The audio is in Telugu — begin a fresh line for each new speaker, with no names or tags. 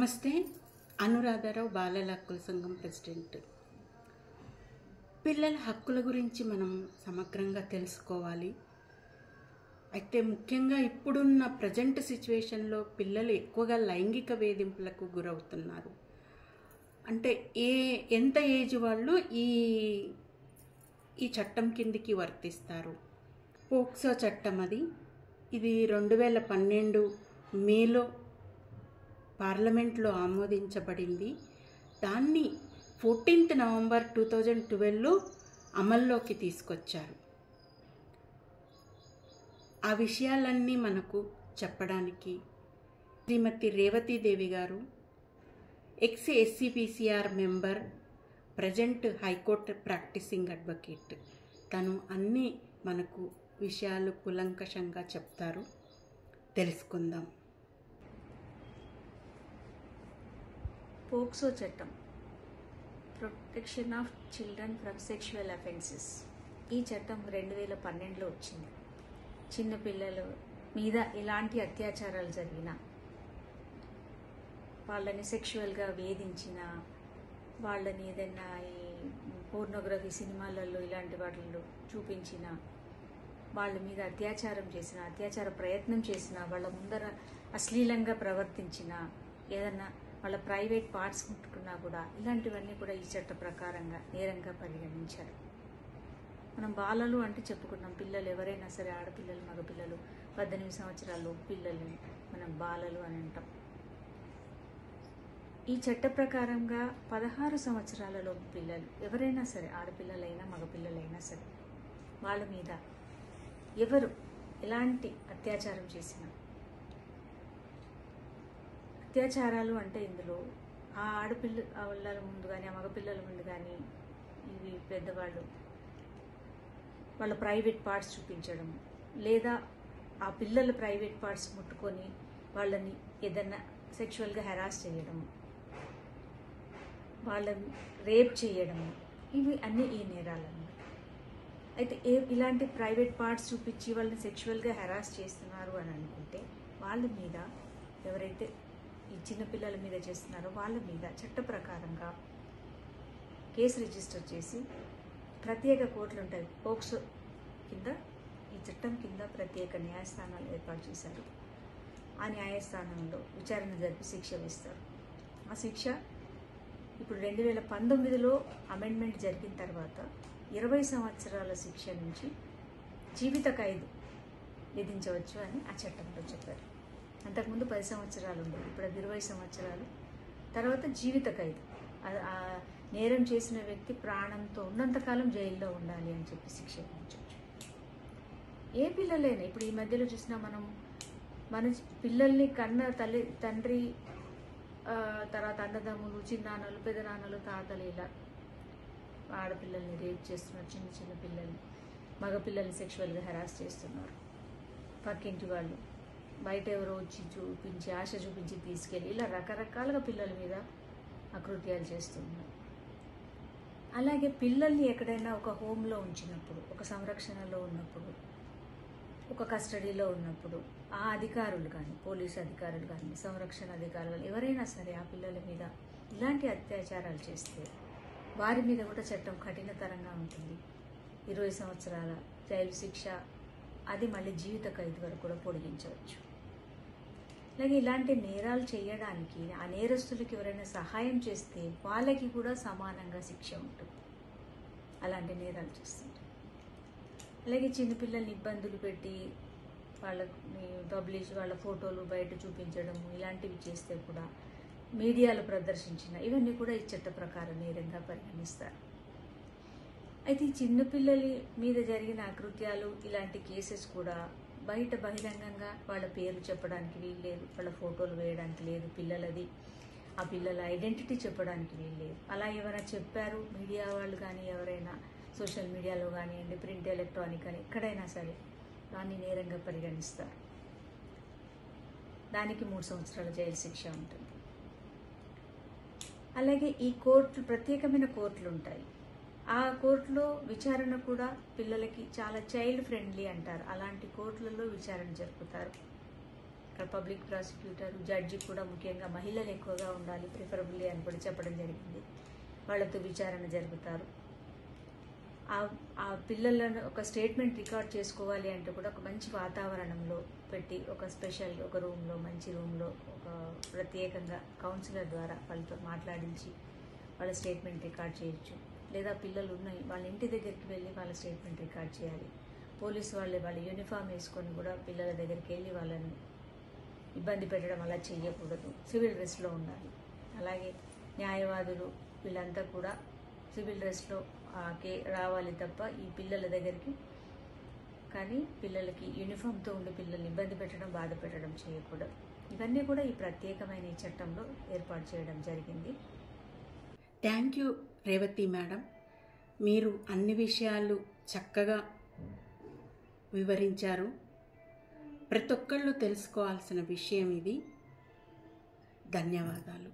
నమస్తే. అనురాధారావు బాలల హక్కుల సంఘం ప్రెసిడెంట్. పిల్లల హక్కుల గురించి మనం సమగ్రంగా తెలుసుకోవాలి. అయితే ముఖ్యంగా ఇప్పుడున్న ప్రజెంట్ సిచ్యువేషన్లో పిల్లలు ఎక్కువగా లైంగిక వేధింపులకు గురవుతున్నారు. అంటే ఎంత ఏజ్ వాళ్ళు ఈ చట్టం కిందికి వర్తిస్తారు? పోక్సో చట్టం ఇది 2012 మేలో పార్లమెంట్లో ఆమోదించబడింది. దాన్ని 14th నవంబర్ 2012లో అమల్లోకి తీసుకొచ్చారు. ఆ విషయాలన్నీ మనకు చెప్పడానికి శ్రీమతి రేవతీదేవి గారు, ex SCPCR member, present high court practising advocate, తను అన్నీ మనకు విషయాలు కులంకషంగా చెప్తారు. తెలుసుకుందాం.
పోక్సో చట్టం, protection of children from sexual offences. ఈ చట్టం 2012లో వచ్చింది. చిన్నపిల్లల మీద ఎలాంటి అత్యాచారాలు జరిగినా, వాళ్ళని సెక్షువల్గా వేధించిన, వాళ్ళని ఏదైనా ఈ పోర్నోగ్రఫీ సినిమాలలో ఇలాంటి వాటిల్లో చూపించిన, వాళ్ళ మీద అత్యాచారం చేసిన, అత్యాచార ప్రయత్నం చేసిన, వాళ్ళ ముందర అశ్లీలంగా ప్రవర్తించిన, ఏదన్నా వాళ్ళ ప్రైవేట్ పార్ట్స్ ముట్టుకున్నా కూడా ఇలాంటివన్నీ కూడా ఈ చట్ట ప్రకారంగా నేరంగా పరిగణించారు. మనం బాలలు అంటే చెప్పుకున్నాం. పిల్లలు ఎవరైనా సరే, ఆడపిల్లలు, మగపిల్లలు, 18 సంవత్సరాలు పిల్లల్ని మనం బాలలు అని అంటాం. ఈ చట్ట ప్రకారంగా 16 సంవత్సరాలలోపు పిల్లలు ఎవరైనా సరే, ఆడపిల్లలైనా మగపిల్లలైనా సరే, వాళ్ళ మీద ఎవరు ఎలాంటి అత్యాచారం చేసినా, అత్యాచారాలు అంటే ఇందులో ఆ ఆడపిల్లల ముందు కానీ, ఆ మగపిల్లల ముందు కానీ, ఇవి పెద్దవాళ్ళు వాళ్ళ ప్రైవేట్ పార్ట్స్ చూపించడం, లేదా ఆ పిల్లల ప్రైవేట్ పార్ట్స్ ముట్టుకొని వాళ్ళని ఏదన్నా సెక్షువల్గా హెరాస్ చేయడం, వాళ్ళని రేప్ చేయడం, ఇవి అన్నీ ఈ నేరాలన్నమాట. అయితే ఇలాంటి ప్రైవేట్ పార్ట్స్ చూపించి వాళ్ళని సెక్షువల్గా హెరాస్ చేస్తున్నారు అని అనుకుంటే, వాళ్ళ మీద ఎవరైతే ఈ చిన్నపిల్లల మీద చేస్తున్నారో వాళ్ళ మీద చట్ట ప్రకారంగా కేసు రిజిస్టర్ చేసి, ప్రత్యేక కోర్టులు ఉంటాయి. పోక్సో కింద, ఈ చట్టం కింద ప్రత్యేక న్యాయస్థానాలు ఏర్పాటు చేశారు. ఆ న్యాయస్థానంలో విచారణ జరిపి శిక్ష వేస్తారు. ఆ శిక్ష ఇప్పుడు 2019లో అమెండ్మెంట్ జరిగిన తర్వాత 20 సంవత్సరాల శిక్ష నుంచి జీవిత ఖైదు విధించవచ్చు అని ఆ చట్టంలో చెప్పారు. అంతకుముందు 10 సంవత్సరాలు ఉండేది, ఇప్పుడు అది 20 సంవత్సరాలు. తర్వాత జీవిత ఖైదు, ఆ నేరం చేసిన వ్యక్తి ప్రాణంతో ఉన్నంతకాలం జైల్లో ఉండాలి అని చెప్పి శిక్ష విధించవచ్చు. ఏ పిల్లలైనా, ఇప్పుడు ఈ మధ్యలో చూసినా మనం మన పిల్లల్ని కన్న తండ్రి, తర్వాత అన్నదమ్ములు, చిన్నాన్నలు, పెదనాన్నలు, తాతలు, ఇలా ఆడపిల్లల్ని రేప్ చేస్తున్నారు. చిన్న పిల్లల్ని, మగపిల్లల్ని సెక్షువల్గా హెరాస్ చేస్తున్నారు. పక్కింటి వాళ్ళు, బయట ఎవరో వచ్చి చూపించి, ఆశ చూపించి తీసుకెళ్ళి, ఇలా రకరకాలుగా పిల్లల మీద అకృత్యాలు చేస్తున్నారు. అలాగే పిల్లల్ని ఎక్కడైనా ఒక హోమ్లో ఉంచినప్పుడు, ఒక సంరక్షణలో ఉన్నప్పుడు, ఒక కస్టడీలో ఉన్నప్పుడు, ఆ అధికారులు కానీ, పోలీసు అధికారులు కానీ, సంరక్షణ అధికారులు ఎవరైనా సరే ఆ పిల్లల మీద ఇలాంటి అత్యాచారాలు చేస్తే వారి మీద కూడా చట్టం కఠినతరంగా ఉంటుంది. 20 సంవత్సరాల జైలు శిక్ష, అది మళ్ళీ జీవిత ఖైదు వరకు కూడా పొడిగించవచ్చు. అలాగే ఇలాంటి నేరాలు చేయడానికి ఆ నేరస్తులకి ఎవరైనా సహాయం చేస్తే వాళ్ళకి కూడా సమానంగా శిక్ష ఉంటుంది, అలాంటి నేరాలు చేస్తుంటారు. అలాగే చిన్నపిల్లల్ని ఇబ్బందులు పెట్టి వాళ్ళని పబ్లిష్, వాళ్ళ ఫోటోలు బయట చూపించడము, ఇలాంటివి చేస్తే కూడా, మీడియాలో ప్రదర్శించిన, ఇవన్నీ కూడా ఈ చట్ట ప్రకారం నేరంగా పరిగణిస్తారు. అయితే ఈ చిన్నపిల్లల మీద జరిగిన అకృత్యాలు, ఇలాంటి కేసెస్ కూడా బయట బహిరంగంగా వాళ్ళ పేర్లు చెప్పడానికి వీలు లేదు, వాళ్ళ ఫోటోలు వేయడానికి లేదు, పిల్లలది, ఆ పిల్లల ఐడెంటిటీ చెప్పడానికి వీలు లేదు. అలా ఎవరైనా చెప్పారు మీడియా వాళ్ళు కానీ, ఎవరైనా సోషల్ మీడియాలో కానివ్వండి, ప్రింట్, ఎలక్ట్రానిక్ అని ఎక్కడైనా సరే, దాన్ని నేరంగా పరిగణిస్తారు. దానికి 3 సంవత్సరాల జైలు శిక్ష ఉంటుంది. అలాగే ఈ ప్రత్యేకమైన కోర్టులు ఉంటాయి. ఆ కోర్టులో విచారణ కూడా పిల్లలకి చాలా చైల్డ్ ఫ్రెండ్లీ అంటారు. అలాంటి కోర్టులలో విచారణ జరుపుతారు. ఇక్కడ పబ్లిక్ ప్రాసిక్యూటర్, జడ్జి కూడా ముఖ్యంగా మహిళలు ఎక్కువగా ఉండాలి ప్రిఫరబుల్లీ అని కూడా చెప్పడం జరిగింది. వాళ్ళతో విచారణ జరుపుతారు. ఆ పిల్లలను ఒక స్టేట్మెంట్ రికార్డ్ చేసుకోవాలి అంటే కూడా ఒక మంచి వాతావరణంలో పెట్టి ఒక స్పెషల్ ఒక రూమ్లో, మంచి రూమ్లో ఒక ప్రత్యేకంగా కౌన్సిలర్ ద్వారా వాళ్ళతో మాట్లాడించి వాళ్ళ స్టేట్మెంట్ రికార్డ్ చేయొచ్చు. లేదా పిల్లలు ఉన్నాయి వాళ్ళ ఇంటి దగ్గరికి వెళ్ళి వాళ్ళ స్టేట్మెంట్ రికార్డ్ చేయాలి. పోలీసు వాళ్ళ యూనిఫామ్ వేసుకొని కూడా పిల్లల దగ్గరికి వెళ్ళి వాళ్ళని ఇబ్బంది పెట్టడం అలా చేయకూడదు. సివిల్ డ్రెస్లో ఉండాలి. అలాగే న్యాయవాదులు వీళ్ళంతా కూడా సివిల్ డ్రెస్లో రావాలి తప్ప ఈ పిల్లల దగ్గరికి కానీ పిల్లలకి యూనిఫామ్తో ఉండి పిల్లల్ని ఇబ్బంది పెట్టడం, బాధ పెట్టడం చేయకూడదు. ఇవన్నీ కూడా ఈ ప్రత్యేకమైన ఈ చట్టంలో ఏర్పాటు చేయడం జరిగింది.
Thank you Revathi madam. మీరు అన్ని విషయాలు చక్కగా వివరించారు. ప్రతి ఒక్కళ్ళు తెలుసుకోవాల్సిన విషయం ఇది. ధన్యవాదాలు.